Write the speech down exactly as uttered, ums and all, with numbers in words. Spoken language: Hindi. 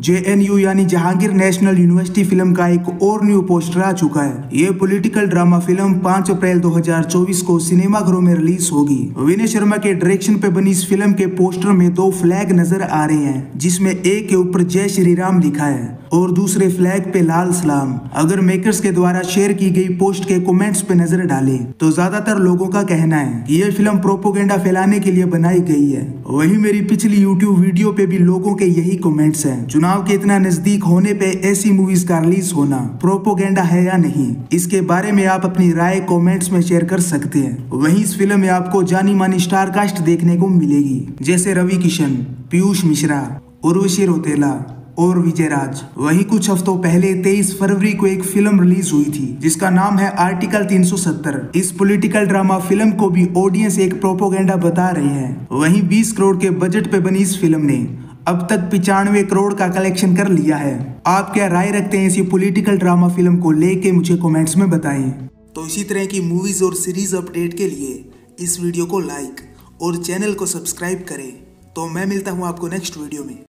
जे एन यू यानी जहांगीर नेशनल यूनिवर्सिटी फिल्म का एक और न्यू पोस्टर आ चुका है। ये पॉलिटिकल ड्रामा फिल्म पाँच अप्रैल दो हज़ार चौबीस को सिनेमाघरों में रिलीज होगी। विनय शर्मा के डायरेक्शन पे बनी इस फिल्म के पोस्टर में दो फ्लैग नजर आ रहे हैं, जिसमें एक के ऊपर जय श्री राम लिखा है और दूसरे फ्लैग पे लाल सलाम। अगर मेकर्स के द्वारा शेयर की गई पोस्ट के कमेंट्स पे नजर डालें तो ज्यादातर लोगों का कहना है कि ये फिल्म प्रोपोगेंडा फैलाने के लिए बनाई गई है। वहीं मेरी पिछली यूट्यूब वीडियो पे भी लोगों के यही कमेंट्स हैं। चुनाव के इतना नजदीक होने पे ऐसी मूवीज का रिलीज होना प्रोपोगेंडा है या नहीं, इसके बारे में आप अपनी राय कमेंट्स में शेयर कर सकते हैं। वहीं इस फिल्म में आपको जानी मानी स्टार कास्ट देखने को मिलेगी, जैसे रवि किशन, पीयूष मिश्रा, उर्वशी रौतेला और विजय राज। वहीं कुछ हफ्तों पहले तेईस फरवरी को एक फिल्म रिलीज हुई थी जिसका नाम है आर्टिकल तीन सौ सत्तर। इस पॉलिटिकल ड्रामा फिल्म को भी ऑडियंस एक प्रोपोगेंडा बता रहे हैं। वहीं बीस करोड़ के बजट पे बनी इस फिल्म ने अब तक पिचानवे करोड़ का कलेक्शन कर लिया है। आप क्या राय रखते हैं इसी पॉलिटिकल ड्रामा फिल्म को लेके, मुझे कमेंट्स में बताएं। तो इसी तरह की मूवीज और सीरीज अपडेट के लिए इस वीडियो को लाइक और चैनल को सब्सक्राइब करें। तो मैं मिलता हूँ आपको नेक्स्ट वीडियो में।